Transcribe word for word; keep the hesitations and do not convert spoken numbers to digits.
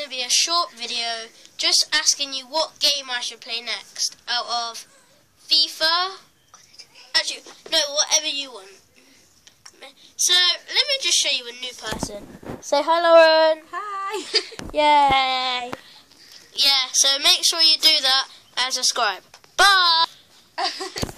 to be a short video just asking you what game I should play next out of FIFA. Actually, no, whatever you want. So, let me just show you a new person. Say hi, Lauren. Hi. Yay. Yeah, so make sure you do that and subscribe. Bye.